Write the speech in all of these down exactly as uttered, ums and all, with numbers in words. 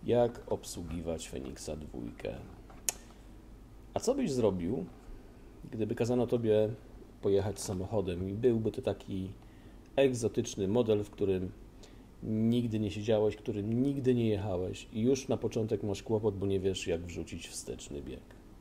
jak obsługiwać Fenixa dwójkę. A co byś zrobił, gdyby kazano tobie pojechać samochodem i byłby to taki egzotyczny model, w którym nigdy nie siedziałeś, którym nigdy nie jechałeś i już na początek masz kłopot, bo nie wiesz, jak wrzucić wsteczny bieg.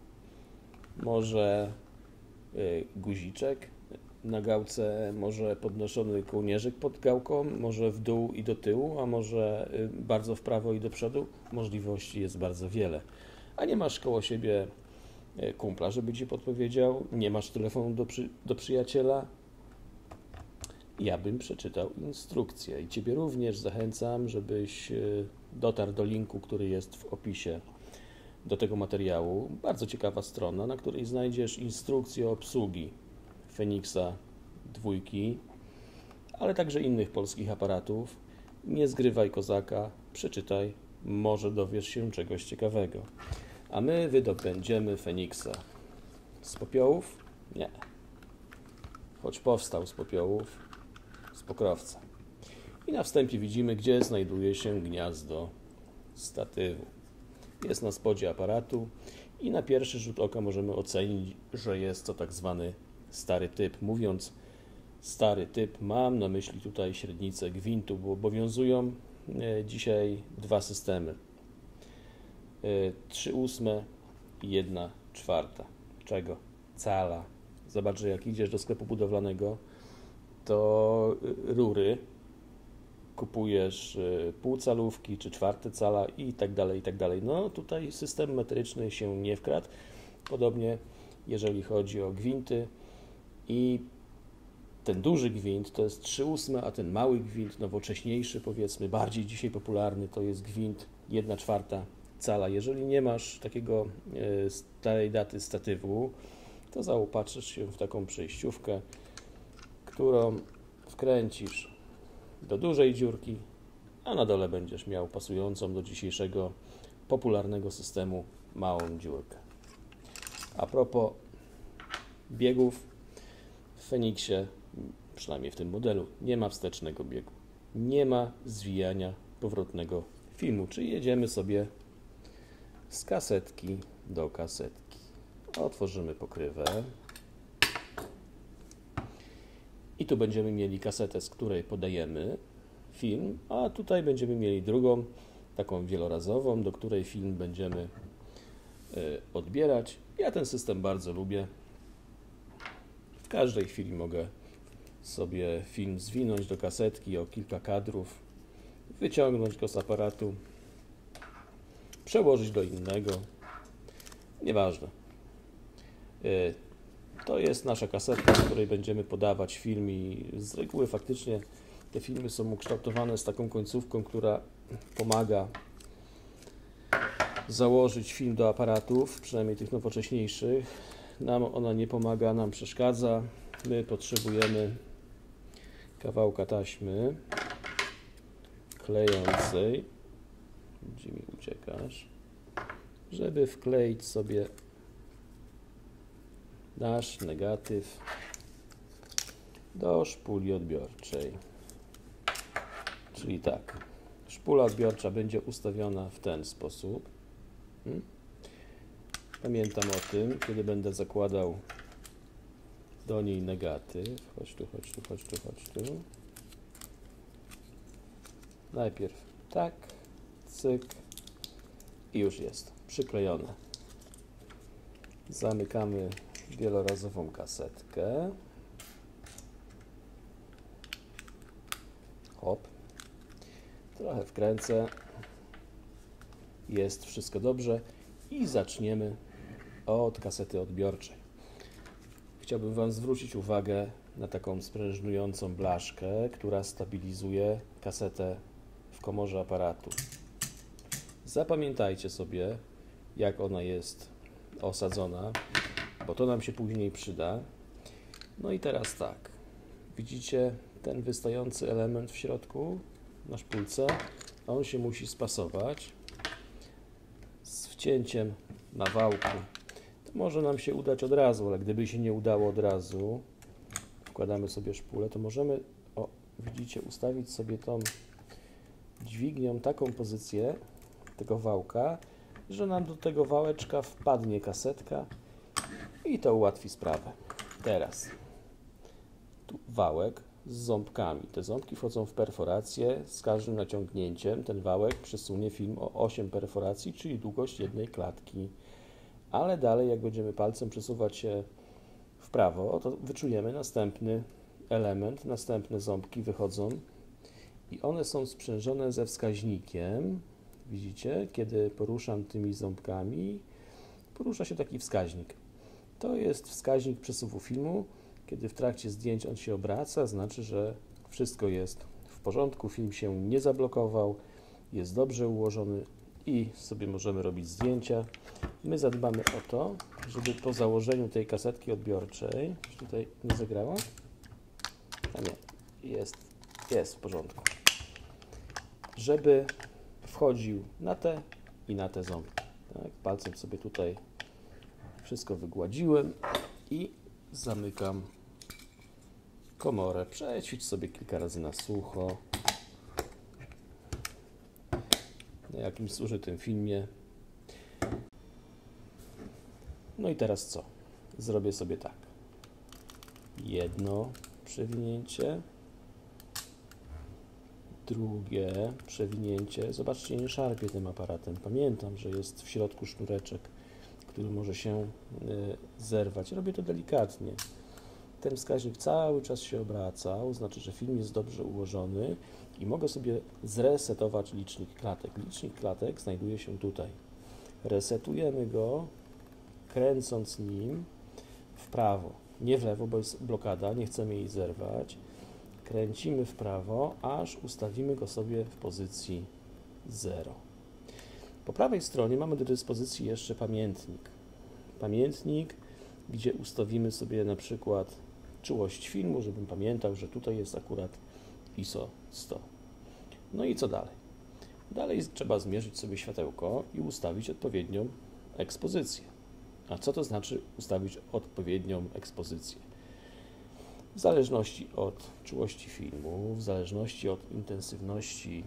Może y, guziczek na gałce, może podnoszony kołnierzyk pod gałką, może w dół i do tyłu, a może y, bardzo w prawo i do przodu. Możliwości jest bardzo wiele. A nie masz koło siebie y, kumpla, żeby ci podpowiedział, nie masz telefonu do, przy, do przyjaciela. Ja bym przeczytał instrukcję i Ciebie również zachęcam, żebyś dotarł do linku, który jest w opisie do tego materiału. Bardzo ciekawa strona, na której znajdziesz instrukcję obsługi Fenixa dwójki, ale także innych polskich aparatów. Nie zgrywaj kozaka, przeczytaj, może dowiesz się czegoś ciekawego. A my wydobędziemy Fenixa z popiołów? Nie. Choć powstał z popiołów, z pokrowca. I na wstępie widzimy, gdzie znajduje się gniazdo statywu. Jest na spodzie aparatu i na pierwszy rzut oka możemy ocenić, że jest to tak zwany stary typ. Mówiąc stary typ, mam na myśli tutaj średnicę gwintu, bo obowiązują dzisiaj dwa systemy. trzy ósme i jedna czwarta. Czego? Cala. Zobacz, że jak idziesz do sklepu budowlanego, to rury kupujesz półcalówki czy czwarte cala i tak dalej, i tak dalej. No tutaj system metryczny się nie wkradł. Podobnie jeżeli chodzi o gwinty i ten duży gwint to jest trzy ósme, a ten mały gwint, nowocześniejszy powiedzmy, bardziej dzisiaj popularny, to jest gwint jedna czwarta cala. Jeżeli nie masz takiego starej daty statywu, to zaopatrzysz się w taką przejściówkę, którą wkręcisz do dużej dziurki, a na dole będziesz miał pasującą do dzisiejszego popularnego systemu małą dziurkę. A propos biegów, w Fenixie, przynajmniej w tym modelu, nie ma wstecznego biegu. Nie ma zwijania powrotnego filmu, czyli jedziemy sobie z kasetki do kasetki. Otworzymy pokrywę. I tu będziemy mieli kasetę, z której podajemy film, a tutaj będziemy mieli drugą, taką wielorazową, do której film będziemy odbierać. Ja ten system bardzo lubię. W każdej chwili mogę sobie film zwinąć do kasetki o kilka kadrów, wyciągnąć go z aparatu, przełożyć do innego. Nieważne. To jest nasza kasetka, z której będziemy podawać film i z reguły faktycznie te filmy są ukształtowane z taką końcówką, która pomaga założyć film do aparatów, przynajmniej tych nowocześniejszych. Nam ona nie pomaga, nam przeszkadza. My potrzebujemy kawałka taśmy klejącej, gdzie mi uciekasz, żeby wkleić sobie nasz negatyw do szpuli odbiorczej. Czyli tak, szpula odbiorcza będzie ustawiona w ten sposób. Pamiętam o tym, kiedy będę zakładał do niej negatyw. Chodź tu, chodź tu, chodź tu, chodź tu. Najpierw tak, cyk i już jest przyklejone. Zamykamy wielorazową kasetkę. Hop. Trochę wkręcę. Jest wszystko dobrze. I zaczniemy od kasety odbiorczej. Chciałbym Wam zwrócić uwagę na taką sprężynującą blaszkę, która stabilizuje kasetę w komorze aparatu. Zapamiętajcie sobie, jak ona jest osadzona, bo to nam się później przyda. No i teraz tak, widzicie ten wystający element w środku na szpulce? On się musi spasować z wcięciem na wałku. To może nam się udać od razu, ale gdyby się nie udało od razu, wkładamy sobie szpulę, to możemy, o, widzicie, ustawić sobie tą dźwignią taką pozycję, tego wałka, że nam do tego wałeczka wpadnie kasetka i to ułatwi sprawę. Teraz tu wałek z ząbkami. Te ząbki wchodzą w perforację. Z każdym naciągnięciem ten wałek przesunie film o osiem perforacji, czyli długość jednej klatki. Ale dalej, jak będziemy palcem przesuwać się w prawo, to wyczujemy następny element, następne ząbki wychodzą i one są sprzężone ze wskaźnikiem. Widzicie, kiedy poruszam tymi ząbkami, porusza się taki wskaźnik. To jest wskaźnik przesuwu filmu. Kiedy w trakcie zdjęć on się obraca, znaczy, że wszystko jest w porządku, film się nie zablokował, jest dobrze ułożony i sobie możemy robić zdjęcia. My zadbamy o to, żeby po założeniu tej kasetki odbiorczej, już tutaj nie zagrała? A nie, jest, jest w porządku. Żeby wchodził na te i na te ząbki. Tak? Palcem sobie tutaj wszystko wygładziłem i zamykam komorę. Przećwicz sobie kilka razy na sucho. Na jakimś zużytym filmie. No i teraz co? Zrobię sobie tak. Jedno przewinięcie. Drugie przewinięcie. Zobaczcie, nie szarpię tym aparatem. Pamiętam, że jest w środku sznureczek, który może się zerwać. Robię to delikatnie. Ten wskaźnik cały czas się obraca, znaczy, że film jest dobrze ułożony i mogę sobie zresetować licznik klatek. Licznik klatek znajduje się tutaj. Resetujemy go, kręcąc nim w prawo. Nie w lewo, bo jest blokada, nie chcemy jej zerwać. Kręcimy w prawo, aż ustawimy go sobie w pozycji zero. Po prawej stronie mamy do dyspozycji jeszcze pamiętnik. Pamiętnik, gdzie ustawimy sobie na przykład czułość filmu, żebym pamiętał, że tutaj jest akurat I S O sto. No i co dalej? Dalej trzeba zmierzyć sobie światełko i ustawić odpowiednią ekspozycję. A co to znaczy ustawić odpowiednią ekspozycję? W zależności od czułości filmu, w zależności od intensywności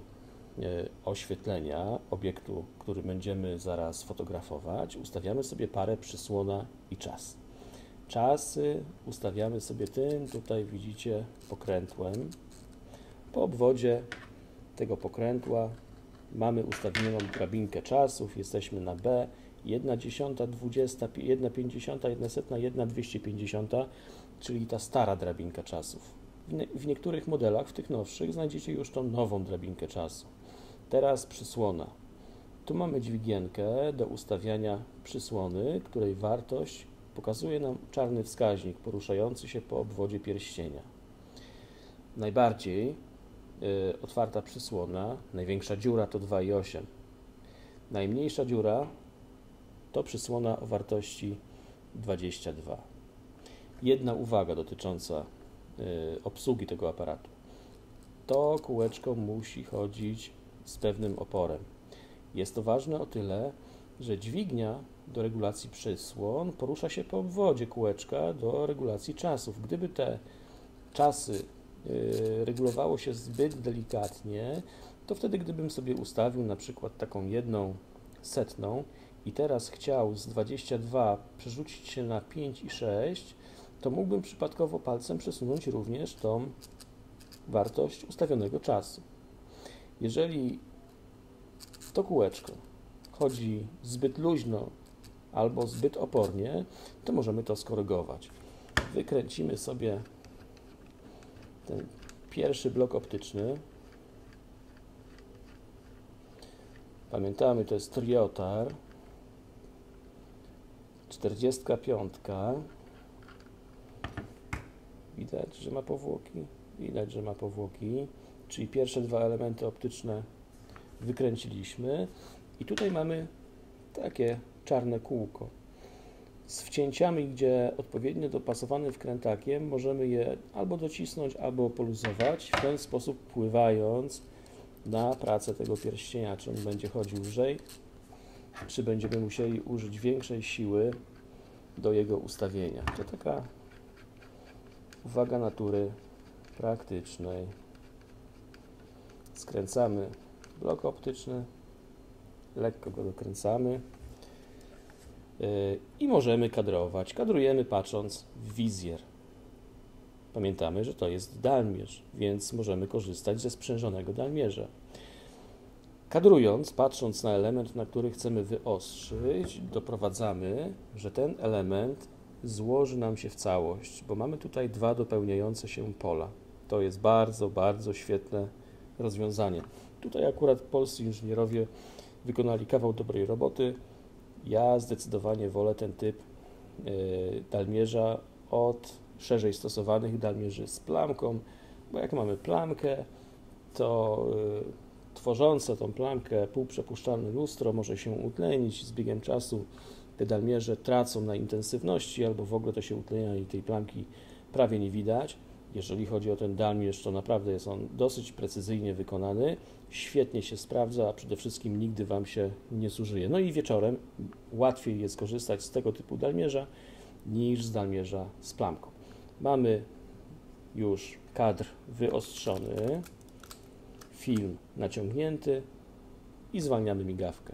oświetlenia obiektu, który będziemy zaraz fotografować, ustawiamy sobie parę przysłona i czas. Czasy ustawiamy sobie tym, tutaj widzicie, pokrętłem. Po obwodzie tego pokrętła mamy ustawioną drabinkę czasów, jesteśmy na B, jedna dziesiąta, dwudziesta, jedna pięćdziesiąta, jedna setna, jedna dwieście pięćdziesiąta, czyli ta stara drabinka czasów. W, nie, w niektórych modelach, w tych nowszych, znajdziecie już tą nową drabinkę czasu. Teraz przysłona. Tu mamy dźwigienkę do ustawiania przysłony, której wartość pokazuje nam czarny wskaźnik poruszający się po obwodzie pierścienia. Najbardziej y, otwarta przysłona, największa dziura to dwa i osiem. Najmniejsza dziura to przysłona o wartości dwadzieścia dwa. Jedna uwaga dotycząca y, obsługi tego aparatu. To kółeczko musi chodzić z pewnym oporem. Jest to ważne o tyle, że dźwignia do regulacji przysłon porusza się po obwodzie kółeczka do regulacji czasów. Gdyby te czasy y, regulowało się zbyt delikatnie, to wtedy gdybym sobie ustawił na przykład taką jedną setną i teraz chciał z dwudziestu dwóch przerzucić się na pięć i sześć, to mógłbym przypadkowo palcem przesunąć również tą wartość ustawionego czasu. Jeżeli to kółeczko chodzi zbyt luźno albo zbyt opornie, to możemy to skorygować. Wykręcimy sobie ten pierwszy blok optyczny. Pamiętamy, to jest Triotar. czterdziestka piątka. Widać, że ma powłoki. Widać, że ma powłoki. Czyli pierwsze dwa elementy optyczne wykręciliśmy. I tutaj mamy takie czarne kółko. Z wcięciami, gdzie odpowiednio dopasowane wkrętakiem, możemy je albo docisnąć, albo poluzować, w ten sposób wpływając na pracę tego pierścienia, czy on będzie chodził lżej, czy będziemy musieli użyć większej siły do jego ustawienia. To taka uwaga natury praktycznej. Skręcamy blok optyczny, lekko go dokręcamy i możemy kadrować. Kadrujemy patrząc w wizjer. Pamiętamy, że to jest dalmierz, więc możemy korzystać ze sprzężonego dalmierza. Kadrując, patrząc na element, na który chcemy wyostrzyć, doprowadzamy, że ten element złoży nam się w całość, bo mamy tutaj dwa dopełniające się pola. To jest bardzo, bardzo świetne rozwiązanie. Tutaj akurat polscy inżynierowie wykonali kawał dobrej roboty. Ja zdecydowanie wolę ten typ dalmierza od szerzej stosowanych dalmierzy z plamką, bo jak mamy plamkę, to tworzące tą plamkę półprzepuszczalne lustro może się utlenić. Z biegiem czasu te dalmierze tracą na intensywności albo w ogóle to się utlenia i tej plamki prawie nie widać. Jeżeli chodzi o ten dalmierz, to naprawdę jest on dosyć precyzyjnie wykonany, świetnie się sprawdza, a przede wszystkim nigdy Wam się nie zużyje. No i wieczorem łatwiej jest korzystać z tego typu dalmierza niż z dalmierza z plamką. Mamy już kadr wyostrzony, film naciągnięty i zwalniamy migawkę.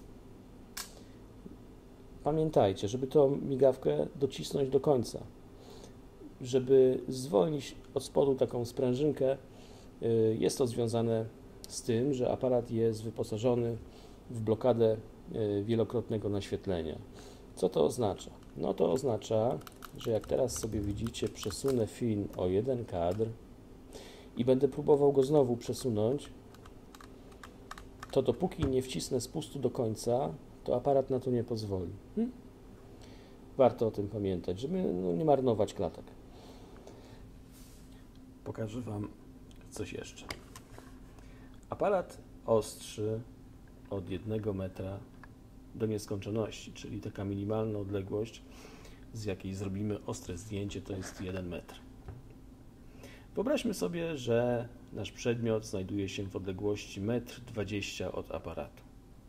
Pamiętajcie, żeby tą migawkę docisnąć do końca, żeby zwolnić od spodu taką sprężynkę. Jest to związane z tym, że aparat jest wyposażony w blokadę wielokrotnego naświetlenia. Co to oznacza? No to oznacza, że jak teraz sobie widzicie, przesunę film o jeden kadr i będę próbował go znowu przesunąć, to dopóki nie wcisnę spustu do końca, to aparat na to nie pozwoli. Hmm? Warto o tym pamiętać, żeby no, nie marnować klatek. Pokażę Wam coś jeszcze. Aparat ostrzy od jednego metra do nieskończoności, czyli taka minimalna odległość, z jakiej zrobimy ostre zdjęcie, to jest jeden metr. Wyobraźmy sobie, że nasz przedmiot znajduje się w odległości metr dwadzieścia od aparatu.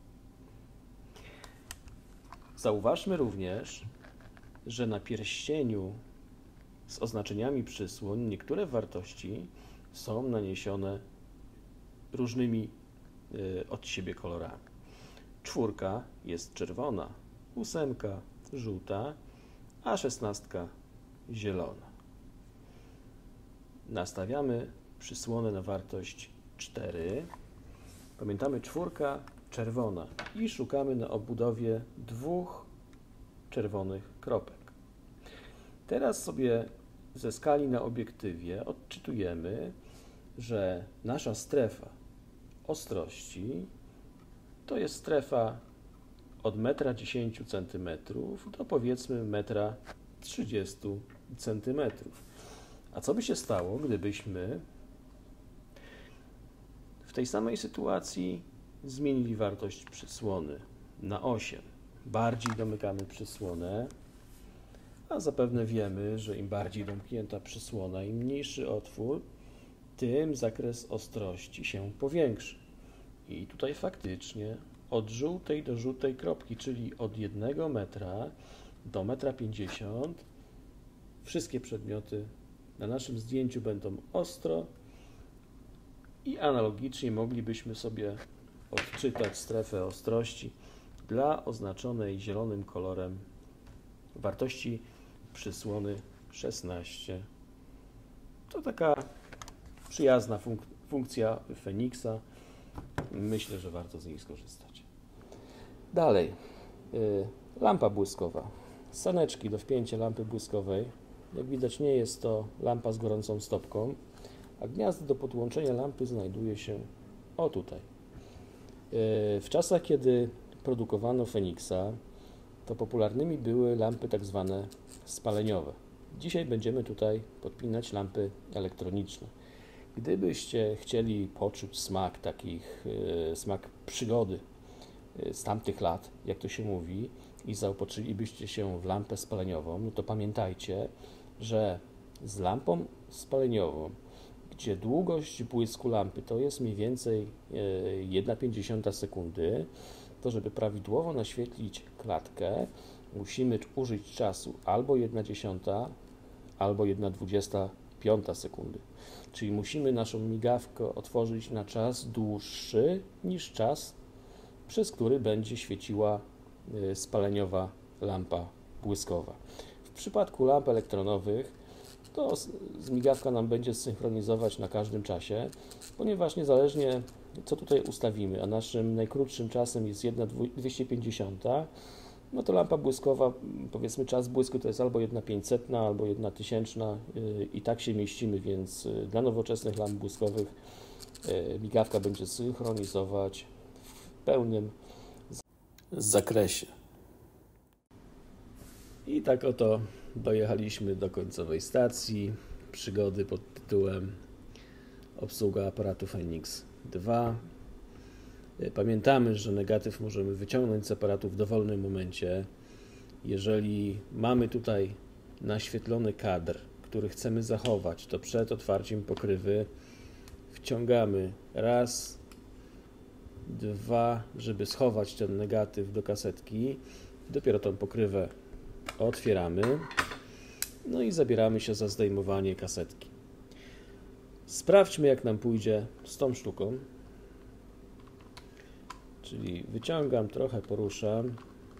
Zauważmy również, że na pierścieniu z oznaczeniami przysłon niektóre wartości są naniesione różnymi y, od siebie kolorami. Czwórka jest czerwona, ósemka żółta, a szesnastka zielona. Nastawiamy przysłonę na wartość cztery. Pamiętamy, czwórka czerwona i szukamy na obudowie dwóch czerwonych kropek. Teraz sobie ze skali na obiektywie odczytujemy, że nasza strefa ostrości to jest strefa od metra dziesięciu centymetrów do powiedzmy metra trzydziestu centymetrów. A co by się stało, gdybyśmy w tej samej sytuacji zmienili wartość przysłony na osiem? Bardziej domykamy przysłonę, a zapewne wiemy, że im bardziej domknięta przysłona, im mniejszy otwór, tym zakres ostrości się powiększy. I tutaj faktycznie od żółtej do żółtej kropki, czyli od jednego metra do metra pięćdziesiąt, wszystkie przedmioty na naszym zdjęciu będą ostro i analogicznie moglibyśmy sobie odczytać strefę ostrości dla oznaczonej zielonym kolorem wartości przysłony szesnaście. To taka przyjazna funk funkcja Fenixa. Myślę, że warto z niej skorzystać. Dalej, yy, lampa błyskowa. Saneczki do wpięcia lampy błyskowej. Jak widać, nie jest to lampa z gorącą stopką, a gniazdo do podłączenia lampy znajduje się o tutaj. Yy, w czasach, kiedy produkowano Fenixa, to popularnymi były lampy tak zwane spaleniowe. Dzisiaj będziemy tutaj podpinać lampy elektroniczne. Gdybyście chcieli poczuć smak takich, yy, smak przygody yy, z tamtych lat, jak to się mówi, i zaopatrzylibyście się w lampę spaleniową, no to pamiętajcie, że z lampą spaleniową, gdzie długość błysku lampy to jest mniej więcej yy, jedna pięćdziesiąta sekundy, to żeby prawidłowo naświetlić klatkę, musimy użyć czasu albo jedna dziesiąta, albo jedna dwudziesta piąta sekundy. Czyli musimy naszą migawkę otworzyć na czas dłuższy niż czas przez który będzie świeciła spaleniowa lampa błyskowa. W przypadku lamp elektronowych to migawka nam będzie synchronizować na każdym czasie, ponieważ niezależnie co tutaj ustawimy, a naszym najkrótszym czasem jest jedna dwieście pięćdziesiąt, no to lampa błyskowa, powiedzmy czas błysku to jest albo jedna pięćset, albo jedna tysięczna i tak się mieścimy, więc dla nowoczesnych lamp błyskowych migawka będzie synchronizować w pełnym zakresie. I tak oto dojechaliśmy do końcowej stacji przygody pod tytułem obsługa aparatu Fenix dwa. Pamiętamy, że negatyw możemy wyciągnąć z aparatu w dowolnym momencie. Jeżeli mamy tutaj naświetlony kadr, który chcemy zachować, to przed otwarciem pokrywy wciągamy raz, dwa, żeby schować ten negatyw do kasetki. Dopiero tą pokrywę otwieramy, no i zabieramy się za zdejmowanie kasetki. Sprawdźmy, jak nam pójdzie z tą sztuką. Czyli wyciągam, trochę poruszam.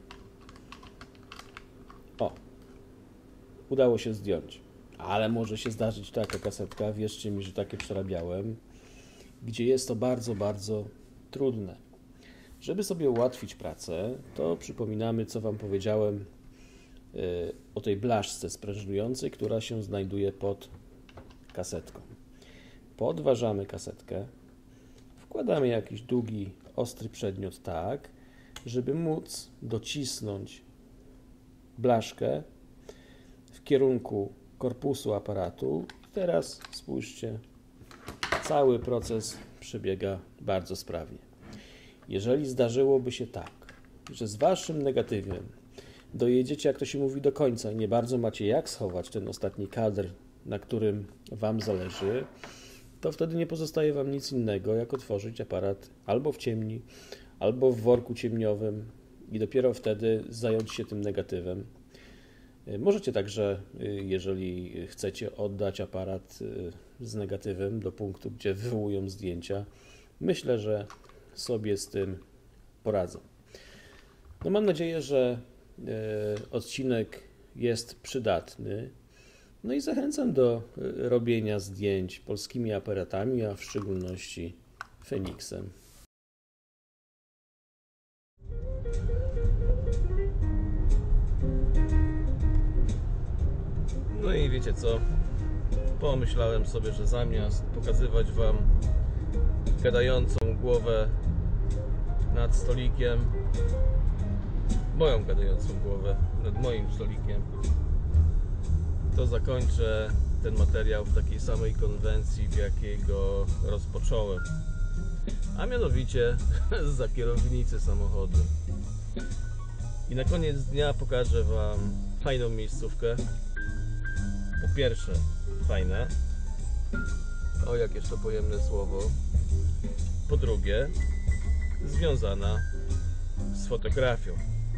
O! Udało się zdjąć. Ale może się zdarzyć taka kasetka, wierzcie mi, że takie przerabiałem, gdzie jest to bardzo, bardzo trudne. Żeby sobie ułatwić pracę, to przypominamy, co Wam powiedziałem yy, o tej blaszce sprężynującej, która się znajduje pod kasetką. Podważamy kasetkę, wkładamy jakiś długi, ostry przedmiot tak, żeby móc docisnąć blaszkę w kierunku korpusu aparatu. Teraz spójrzcie, cały proces przebiega bardzo sprawnie. Jeżeli zdarzyłoby się tak, że z Waszym negatywem dojedziecie, jak to się mówi, do końca i nie bardzo macie jak schować ten ostatni kadr, na którym Wam zależy, to wtedy nie pozostaje Wam nic innego, jak otworzyć aparat albo w ciemni, albo w worku ciemniowym i dopiero wtedy zająć się tym negatywem. Możecie także, jeżeli chcecie, oddać aparat z negatywem do punktu, gdzie wywołują zdjęcia. Myślę, że sobie z tym poradzę. No mam nadzieję, że odcinek jest przydatny. No i zachęcam do robienia zdjęć polskimi aparatami, a w szczególności Fenixem. No i wiecie co? Pomyślałem sobie, że zamiast pokazywać Wam gadającą głowę nad stolikiem, moją gadającą głowę nad moim stolikiem, to zakończę ten materiał w takiej samej konwencji, w jakiej go rozpocząłem, a mianowicie za kierownicy samochodu. I na koniec dnia pokażę Wam fajną miejscówkę. Po pierwsze fajna, o jakież to pojemne słowo. Po drugie związana z fotografią.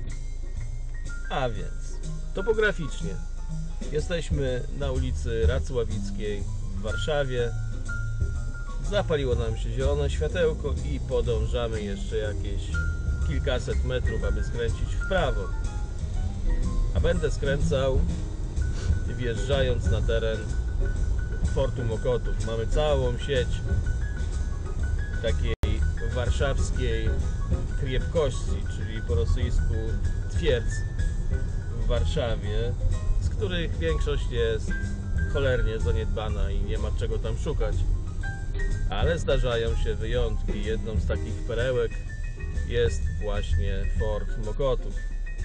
A więc topograficznie jesteśmy na ulicy Racławickiej w Warszawie. Zapaliło nam się zielone światełko i podążamy jeszcze jakieś kilkaset metrów, aby skręcić w prawo. A będę skręcał wjeżdżając na teren Fortu Mokotów. Mamy całą sieć takiej warszawskiej kriepkości, czyli po rosyjsku twierdz w Warszawie, z których większość jest cholernie zaniedbana i nie ma czego tam szukać. Ale zdarzają się wyjątki. Jedną z takich perełek jest właśnie Fort Mokotów.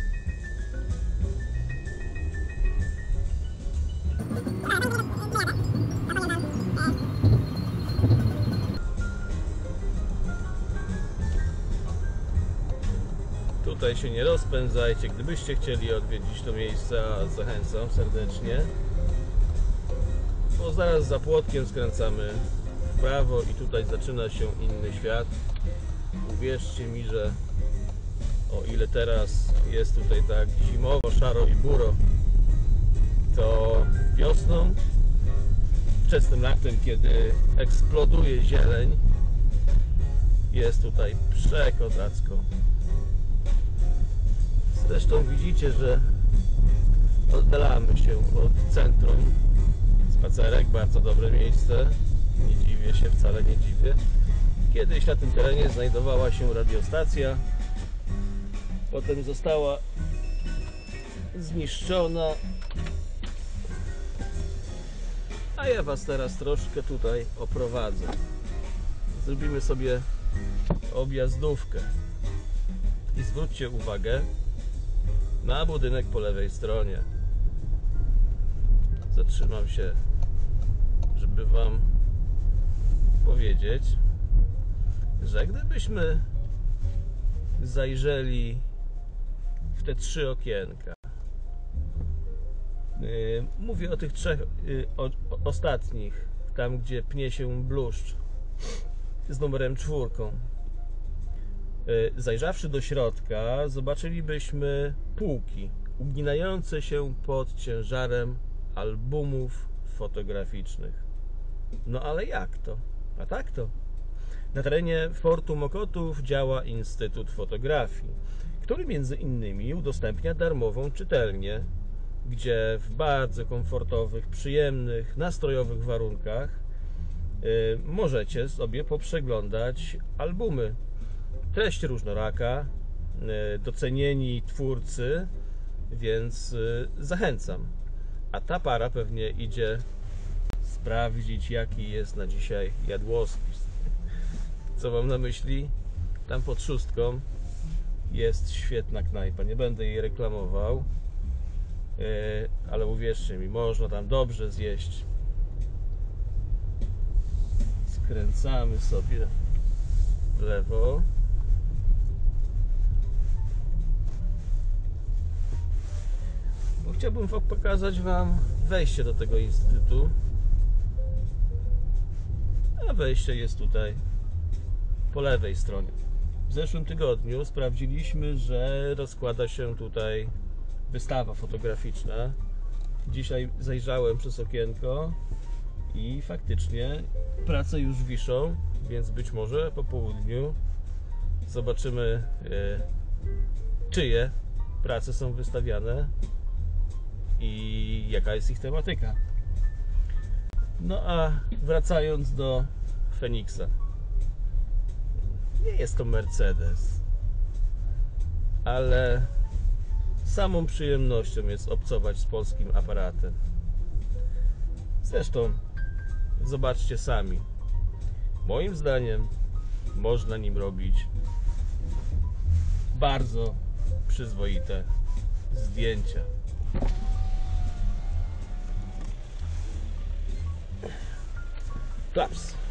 Tutaj się nie rozpędzajcie. Gdybyście chcieli odwiedzić to miejsce, zachęcam serdecznie, bo zaraz za płotkiem skręcamy w prawo i tutaj zaczyna się inny świat. Uwierzcie mi, że o ile teraz jest tutaj tak zimowo, szaro i buro, to wiosną, wczesnym latem, kiedy eksploduje zieleń, Jest tutaj przekozacko. Zresztą widzicie, że oddalamy się od centrum. Spacerek, bardzo dobre miejsce. Nie dziwię się, wcale nie dziwię. Kiedyś na tym terenie znajdowała się radiostacja. Potem została zniszczona. A ja Was teraz troszkę tutaj oprowadzę. Zrobimy sobie objazdówkę. I zwróćcie uwagę na budynek po lewej stronie. Zatrzymam się, żeby Wam powiedzieć, że gdybyśmy zajrzeli w te trzy okienka, yy, mówię o tych trzech yy, o, o, ostatnich, tam gdzie pnie się bluszcz z numerem czwórką, yy, zajrzawszy do środka, zobaczylibyśmy półki uginające się pod ciężarem albumów fotograficznych. No ale jak to? A tak to. Na terenie Fortu Mokotów działa Instytut Fotografii, który między innymi udostępnia darmową czytelnię, gdzie w bardzo komfortowych, przyjemnych, nastrojowych warunkach yy, możecie sobie poprzeglądać albumy. Treść różnoraka, yy, docenieni twórcy, więc yy, zachęcam. A ta para pewnie idzie sprawdzić, jaki jest na dzisiaj jadłospis. Co mam na myśli? Tam pod szóstką jest świetna knajpa. Nie będę jej reklamował, ale uwierzcie mi, można tam dobrze zjeść. Skręcamy sobie w lewo. Bo chciałbym pokazać Wam wejście do tego instytutu. A wejście jest tutaj po lewej stronie. W zeszłym tygodniu sprawdziliśmy, że rozkłada się tutaj wystawa fotograficzna. Dzisiaj zajrzałem przez okienko i faktycznie prace już wiszą, więc być może po południu zobaczymy, czyje prace są wystawiane i jaka jest ich tematyka. No a wracając do Feniksa, nie jest to Mercedes, ale samą przyjemnością jest obcować z polskim aparatem. Zresztą zobaczcie sami, moim zdaniem można nim robić bardzo przyzwoite zdjęcia. Klaps.